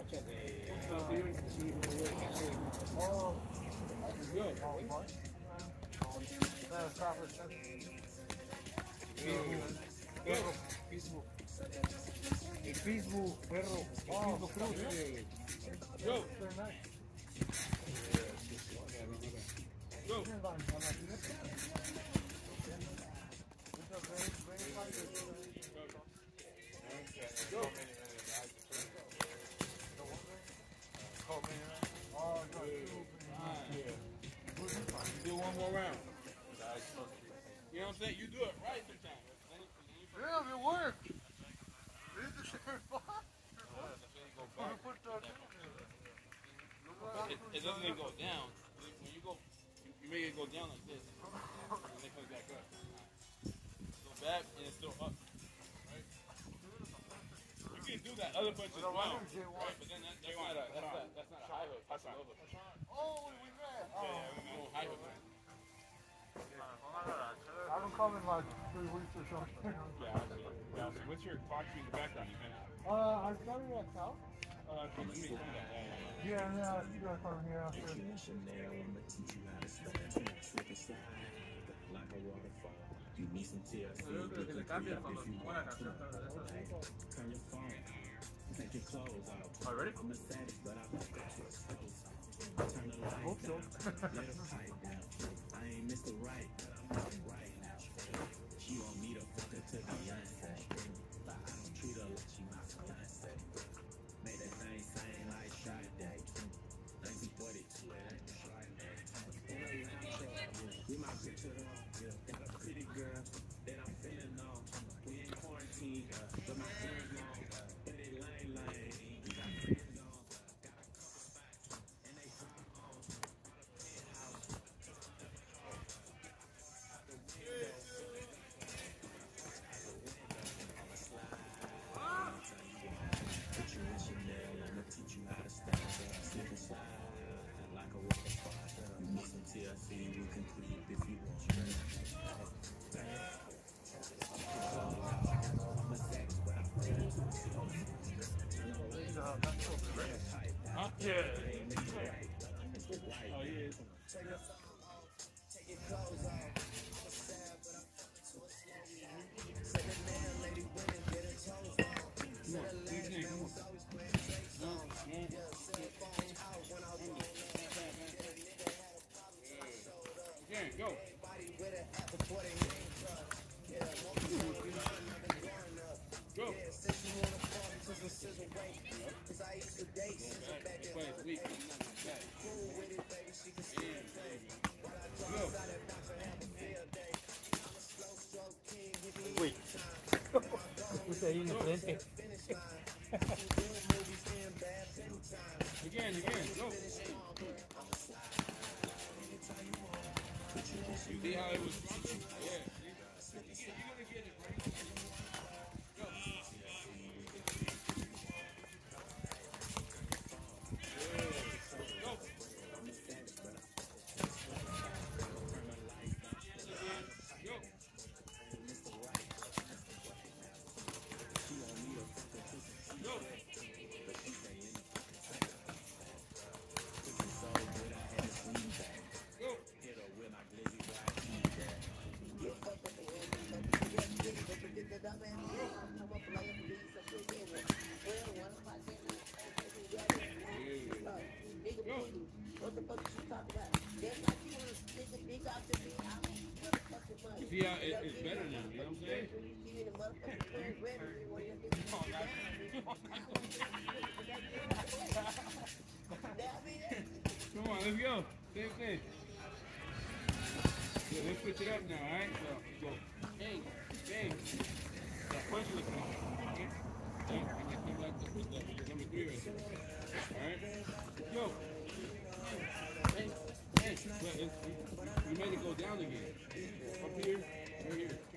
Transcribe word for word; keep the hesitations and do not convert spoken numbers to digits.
Facebook, perro. Facebook Cruz. Go. Go. Go. Oh, no. Do one more round. You know what I'm saying? You do it right sometimes. Yeah, it worked. It, it doesn't go down. When you go, you, you make it go down like this, and then it comes back up. Go back and it's still up. Right? You can do that other punch as well, right? But then that, that's, not a, that's, not, that's not a high hook. That's a low hook. Oh, we ran. Yeah, yeah, we go high hook. I haven't come in like three weeks or something. Yeah, yeah. So what's your boxing background? Uh, I started at South. Uh, from me, yeah, yeah, yeah. You gotta come here after. You need some T L C. Que le cambia cuando se pone la canción. Turn your phone. Take your clothes off. Already? I'm a savage, but I like to expose. Turn the lights down. Let her pipe down. I ain't Mister Right, but I'm Mister Right now. She want me to fuck her to Beyonce. But I don't treat her like she my fiance. Made that thing sing like Sade. nineteen forty-two, it ain't Friday. We might get to the got a pretty girl that I'm feeling on. We in quarantine, but my friends know. But they lame, lame. We got friends on. Got a couple spots, and they hot on. Got a penthouse. Out the window. Out the window. I'ma slide. I'ma tell you why. Put you in Chanel, I'ma teach you how to stand up. Slip and slide. Like a waterfall. You need some T L C, you can plead if you want straight. I'm a savage, but I'm ready to explode. Huh? Yeah. Oh, yeah. Take your clothes off. I'm a sad, but I'm fucking to a slow. Say the man, lady, women, get her toes off. Say the last man was always playing Drake songs. Yeah, cell phone out when I was on yeah, go. Everybody with an app before they name drugs. Yeah, most of them we learn nothing growing up. Go. Yeah, since you wanna fall into some scissor weight. Cause I used to date scissor back in her day. Cool with it, baby, she can still play. While I draw inside that box, I have a field day. I'm a slow stroke king, give me any time. Usted ahí enfrente. Again, again, go. You see how it was stronger? Yeah. You're gonna get it, right? Go. Go. Go. Go. What the fuck is you talking about? That's like you want to stick a dick out to me. I'm motherfucking money. See how it, it's better now, you know what I'm saying? You see me the motherfucking friends ready to want your dick to be down. Come on, let's go. Same thing. Yeah, let's switch it up now, alright? So, go. Hey, hey. That punch was coming. Okay? Hey, and I came back to put that number three right there. Alright? Go. Hey, hey. But it's, you made it go down again. Up here, right here.